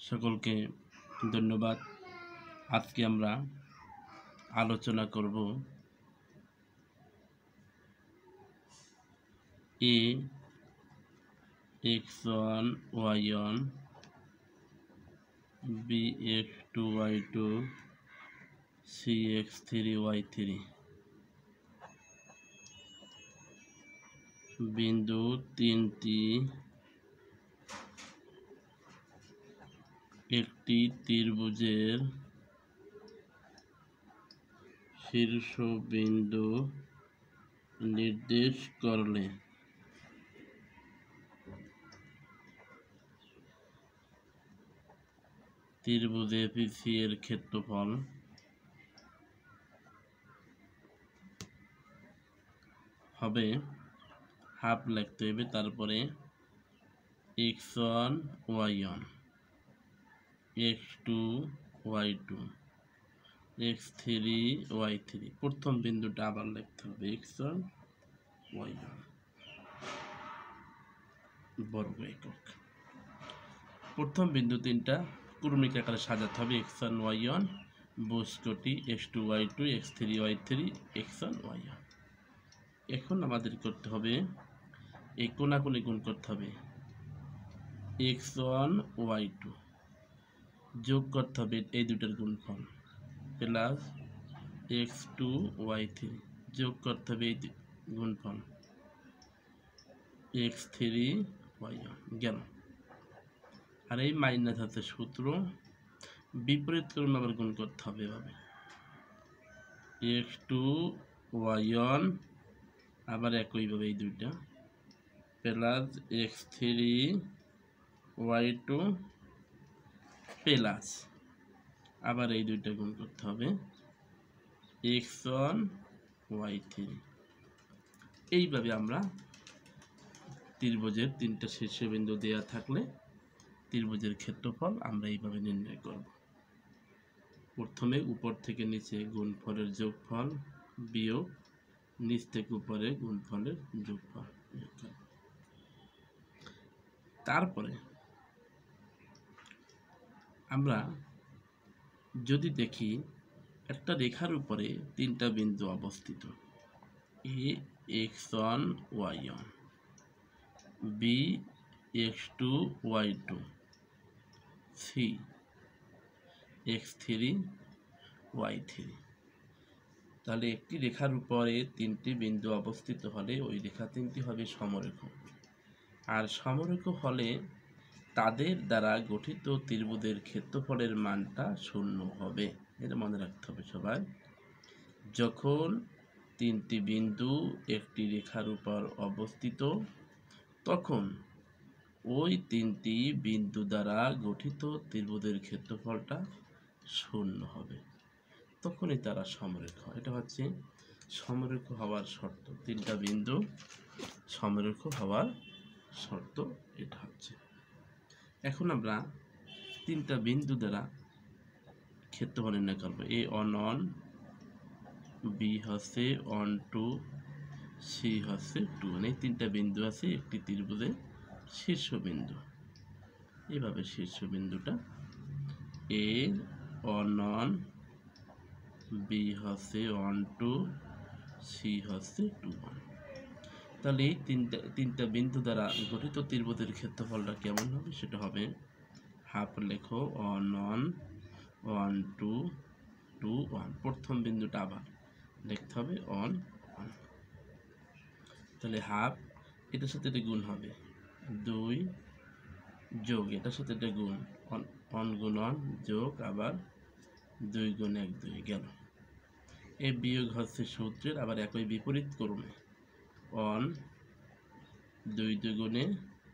সকলকে ধন্যবাদ। আজকে আমরা আলোচনা করব a x1 y1 b x2 y2 c x3 y3 বিন্দু তিনটি একটি ত্রিভুজের শীর্ষবিন্দু নির্দেশ করলে ত্রিভুজ এপিসি এর ক্ষেত্রফল হবে হাফ লিখতে হবে, তারপরে x1 y1 x2 y2 x3 y3। প্রথম বিন্দুটা আবার লিখতে হবে x1 y1 বর্গ একক। প্রথম বিন্দু তিনটা ক্রমিক আকারে সাজাতে হবে x1 y1 বস্তুটি x2 y2 x3 y3 x1 y1। এখন আমাদের করতে হবে এই কোণাকুণি গুণ করতে হবে x1 y2 যোগ করতে হবে এই দুটার গুণফল প্লাস x2 y3 যোগ করতে হবে এই গুণফল x3 y1 গেল। আর এই মাইনাস আছে সূত্র বিপরীত ক্রমে আবার গুণ করতে হবে এভাবে x2 y1 আবার একইভাবে এই দুইটা প্লাস x3 y2 প্লাস আবার এই দুইটা গুণ করতে হবে x1 y3। এইভাবে আমরা ত্রিভুজের তিনটা শীর্ষবিন্দু দেওয়া থাকলে ত্রিভুজের ক্ষেত্রফল আমরা এইভাবে নির্ণয় করব। প্রথমে উপর থেকে নিচে গুণফলের যোগফল বিয়োগ নিচ থেকে উপরে গুণফলের যোগফল। তারপরে আমরা যদি দেখি একটা রেখার উপরে তিনটা বিন্দু অবস্থিত a x1 y1 b x2 y2 c x3 y3। তাহলে একটি রেখার উপরে তিনটি বিন্দু অবস্থিত হলে ওই রেখা তিনটি হবে সমরেখ, আর সমরেখ হলে তাদের দ্বারা গঠিত ত্রিভুজের ক্ষেত্রফলের মানটা শূন্য হবে। এটা মনে রাখতে হবে সবাই। যখন তিনটি বিন্দু একটি রেখার উপর অবস্থিত তখন ওই তিনটি বিন্দু দ্বারা গঠিত ত্রিভুজের ক্ষেত্রফলটা শূন্য হবে, তখনই তারা সমরেখ। এটা হচ্ছে সমরেখ হওয়ার শর্ত, তিনটা বিন্দু সমরেখ হওয়ার শর্ত এটা হচ্ছে। এখন আমরা তিনটা বিন্দু দ্বারা ক্ষেত্রফল নির্ণয় করব। a on 1 b হচ্ছে on 2 c হচ্ছে 2। এই তিনটা বিন্দু আছে একটি ত্রিভুজের শীর্ষবিন্দু। এইভাবে শীর্ষবিন্দুটা a on 1 b হচ্ছে on 2 c হচ্ছে 2 1। তাহলে এই তিনটা বিন্দু দ্বারা গঠিত ত্রিভুজের ক্ষেত্রফলটা কেমন হবে সেটা হবে হাফ লেখো on 1 on 2 2 1। প্রথম বিন্দুটা আবার লিখতে হবে on 1। তাহলে হাফ এটার সাথে এটা গুণ হবে 2 যোগ এটার সাথে এটা গুণ on গুণ on যোগ আবার 2 গুণ 1 2 গেল। এই বিয়োগ হচ্ছে সূত্রের আবার একই বিপরীত ক্রমে on 2 2 গুণে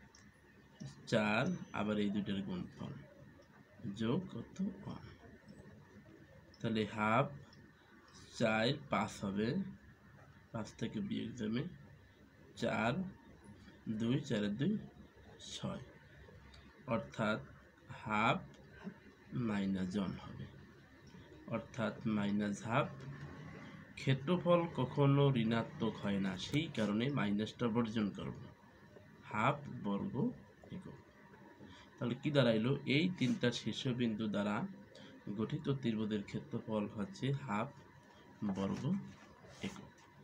4 আবার এই দুইটার গুণফল যোগ কত 1। তাহলে হাফ 4 5 হবে, 5 থেকে বিয়োগ যাবে 4 2 4 2 6, অর্থাৎ হাফ মাইনাস 1 হবে, অর্থাৎ মাইনাস হাফ। ক্ষেত্রফল কখনো ঋণাত্মক হয় না, সেই কারণে মাইনাসটা বর্জন করব। হাফ বর্গ একক। তাহলে কি দাঁড়াইলো, এই তিনটা শীর্ষবিন্দু দ্বারা গঠিত ত্রিভুজের ক্ষেত্রফল হচ্ছে হাফ বর্গ একক।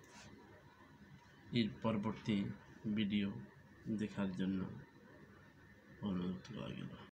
এর পরবর্তী ভিডিও দেখার জন্য অনুরোধ রইল।